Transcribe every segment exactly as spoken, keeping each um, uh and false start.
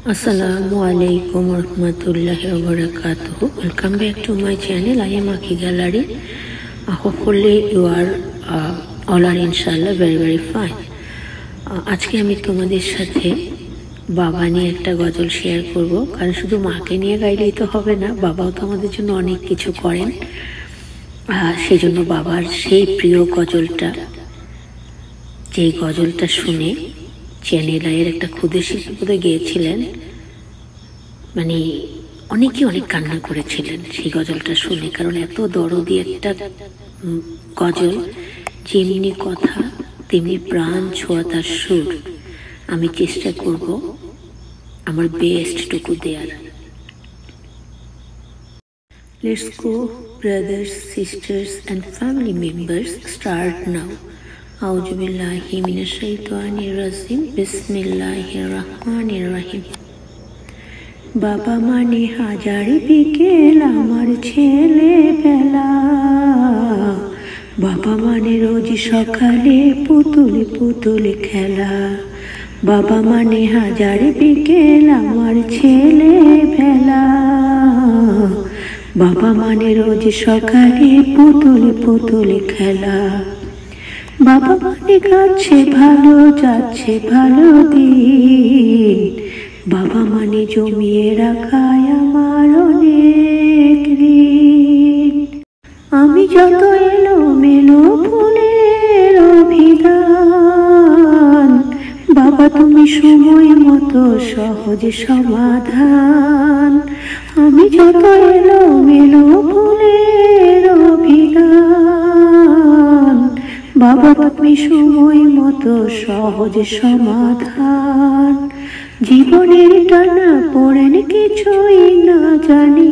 Assalamu alaikum warahmatullahi wabarakatuh. Welcome back to my channel. I am Aki Gallery. Uh, hopefully you are uh, all are inshallah very very fine. আজকে আমি তোমাদের সাথে বাবা নিয়ে একটা গজল share করব, কারণ শুধু মাকে নিয়ে গাইলেই তো হবে না, বাবাও তো আমাদের জন্য অনেক কিছু করেন। সেই জন্য বাবার সেই প্রিয় গজলটা, যে গজলটা শুনে চ্যানেলের একটা ক্ষুদে শিল্পী গিয়েছিলেন, মানে অনেকে অনেক কান্না করেছিলেন সেই গজলটা শুনে, কারণ এত দরদি একটা গজল, যেমনি কথা তেমনি প্রাণ ছোঁয়া তার সুর। আমি চেষ্টা করব আমার বেস্টটুকু দেয়ার। Let's go, brothers, sisters and family members. Start now. A'udhu billahi minash shaitanir rajim. Bismillahir rahmanir rahim. বাবা মানে হাজার বিকেল আমার ছেলে বেলা, বাবা মানে রোজ সকালে পুতুল পুতুল খেলা, বাবা মানে হাজার বিকেল আমার ছেলে বেলা, বাবা মানে রোজ সকালে পুতুল পুতুল খেলা, বাবা মানে কাছে ভালো যাচ্ছে ভালো দিন, বাবা মানে জমিয়ে রাখায় আমার অনেক ঋণ। আমি যত এলো মেলো ফুলের অভিধান, বাবা তুমি সময় মতো সহজ সমাধান। আমি যত এলো মেলো ফুলের অভিধান, বাবা তুমি সময় মতো সহজ সমাধান। জীবনের টানা পড়েন কিছুই না জানি,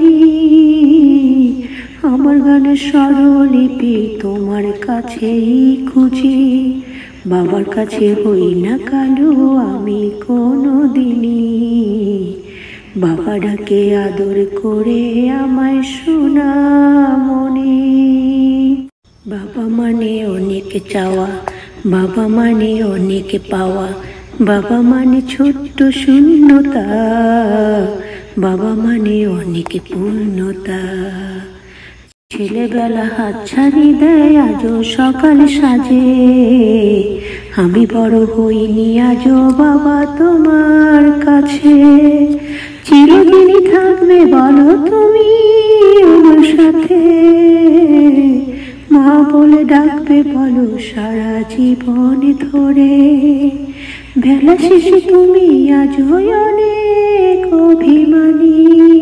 আমার গানের স্বরলিপি তোমার কাছেই খুঁজি, বাবার কাছে হই না কালো আমি কোনো দিনই, বাবা ডাকে আদর করে আমায় সোনামণি। বাবা মানে অনেক চাওয়া, বাবা মানে অনেক পাওয়া, বাবা মানে ছোট্ট শূন্যতা, বাবা মানে অনেক পূর্ণতা। ছেলেবেলা হাত ছাড়ি দেয় আজও সকাল সাজে, আমি বড় হইনি আজও বাবা তোমার কাছে, চিরদিনই থাকবে বলো তুমি আমার সাথে, মা বলে ডাকবে বলো সারা জীবন ধরে, বেলা শেষে তুমি আজ অনেক অভিমানী,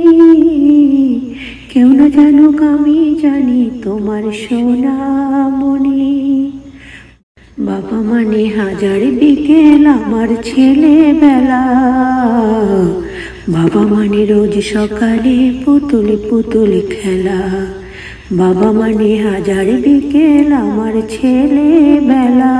কেউ না জানুক আমি জানি তোমার সোনামণি। বাবা মানে হাজার বিকেল আমার ছেলে বেলা, বাবা মানে রোজ সকালে পুতুল পুতুল খেলা, বাবা মানে হাজার বিকেল আমার ছেলে বেলা,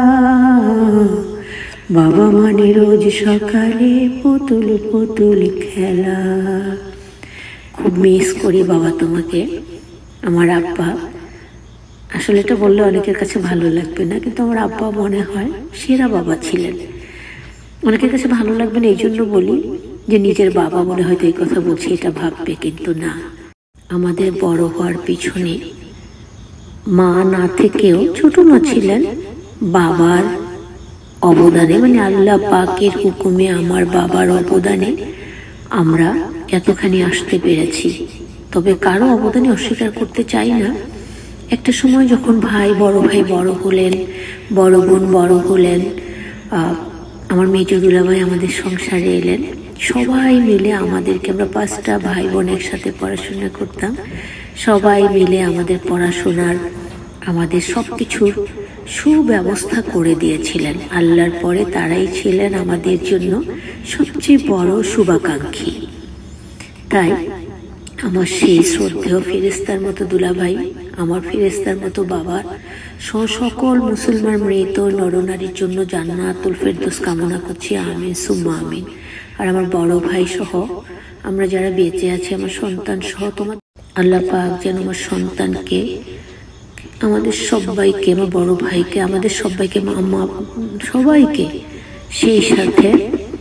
বাবা মানে রোজ সকালে পুতুল পুতুল খেলা। খুব মিস করি বাবা তোমাকে, আমার আব্বা। আসলে এটা বললে অনেকের কাছে ভালো লাগবে না, কিন্তু আমার আব্বা মনে হয় সেরা বাবা ছিলেন। অনেকের কাছে ভালো লাগবে না এই জন্য বলি যে নিজের বাবা মনে হয়তো এই কথা বলছি এটা ভাববে, কিন্তু না, আমাদের বড় হওয়ার পিছনে মা না থেকেও ছোট মা ছিলেন, বাবার অবদানে, মানে আল্লাহ পাকের হুকুমে আমার বাবার অবদানে আমরা এতখানি আসতে পেরেছি। তবে কারো অবদানে অস্বীকার করতে চাই না। একটা সময় যখন ভাই বড় ভাই বড় হলেন, বড় বোন বড় হলেন, আমার মেজো দুলাভাই আমাদের সংসারে এলেন, সবাই মিলে আমাদেরকে, আমরা পাঁচটা ভাই বোন একসাথে পড়াশোনা করতাম, সবাই মিলে আমাদের পড়াশোনার, আমাদের সব কিছুর সুব্যবস্থা করে দিয়েছিলেন। আল্লাহর পরে তারাই ছিলেন আমাদের জন্য সবচেয়ে বড় শুভাকাঙ্ক্ষী। তাই আমার সেই শ্রদ্ধেয় ফেরেশতার মতো দুলাভাই, আমার ফেরেশতার মতো বাবার সকল মুসলমান মৃত নরনারীর জন্য জান্নাতুল ফেরদৌস কামনা করছি, আমিন সুম্মা আমিন। আর আমার বড় ভাই সহ আমরা যারা বেঁচে আছি, আমার সন্তান সহ, তোমার আল্লাহ পাক যেন আমার সন্তানকে, আমাদের সবাইকে, আমার বড় ভাইকে, আমাদের সবাইকে, মা সবাইকে সেই সাথে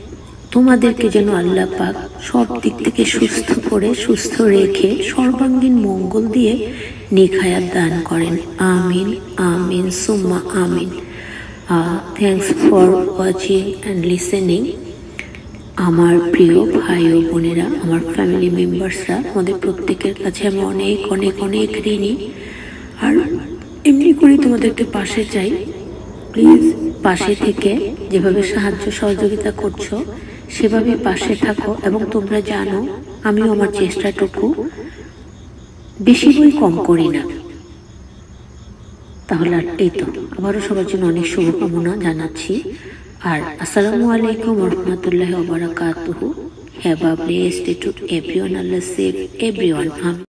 তোমাদেরকে যেন আল্লাহ পাক সব দিক থেকে সুস্থ করে সুস্থ রেখে সর্বাঙ্গীন মঙ্গল দিয়ে নেক হায়াত দান করেন। আমিন আমিন সুম্মা আমিন। Thanks for watching and listening. আমার প্রিয় ভাই ও বোনেরা, আমার ফ্যামিলি মেম্বার্সরা, আমাদের প্রত্যেকের কাছে আমি অনেক অনেক অনেক ঋণী। আর এমনি করে তোমাদেরকে পাশে চাই, প্লিজ পাশে থেকে যেভাবে সাহায্য সহযোগিতা করছো সেভাবে পাশে থাকো। এবং তোমরা জানো আমিও আমার চেষ্টাটুকু বেশি বই কম করি না। তাহলে আর এই তো আবারও সবার জন্য অনেক শুভকামনা জানাচ্ছি। আর আসসালামু আলাইকুম ওয়া রাহমাতুল্লাহি ওয়া বারাকাতুহু। Have a blessed day to everyone. Allah save everyone.